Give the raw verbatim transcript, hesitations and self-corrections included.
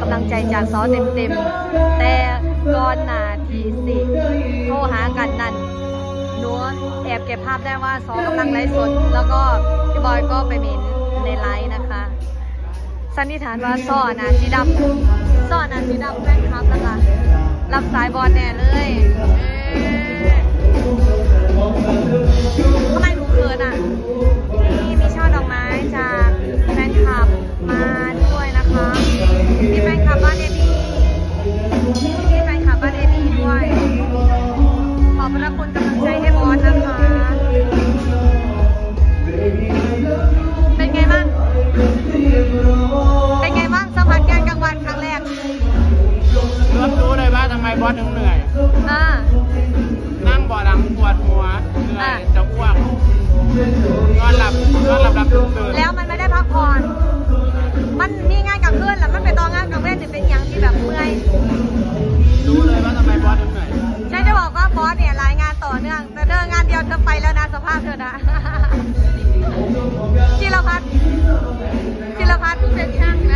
กำลังใจจากซอเต็มๆแต่ก่อนหน้าที่สิโทรหากันนั่นหนูแอบเก็บภาพได้ว่าซอกำลังไลฟ์สดแล้วก็พี่บอยก็ไปเมนในไลฟ์นะคะสันนิษฐานว่าซ้อนาสีดำซ้อนาสีดำแฟนคลับนะคะรับสายบอลแน่เลยทำไมหนูเขินอ่ะนี่มีช่อดอกไม้จากแฟนคลับมาด้วยนะคะมีแฟนคลับบ้านเอบีมีแฟนคลับบ้านเอบีด้วยขอบพระคุณกำลังใจให้บอสนะคะเป็นไงบ้างเป็นไงบ้างสัมผัสงานกลางวันครั้งแรกรับรู้เลยว่าทำไมบอสถึงเหนื่อยอ่านั่งบ่อหลังปวดหัวเหนื่อยจะอ้วกนอนหลับนอนหลับหลับตื่นแล้วมันไม่ได้พักผ่อนมันมีงานกลางคืนแล้วมันไปต่องานกลางเว้นหรือเป็นอย่างที่แบบเมื่อยรู้เลยว่าทำไมบอสถึงเหนื่อยฉันจะบอกว่าบอสเนี่ยรายงานต่อเนื่องแต่เธองานเดียวเธอไปแล้วนะสภาพเธอนะจิรพัฒน์จิรพัฒน์เป็นช่างน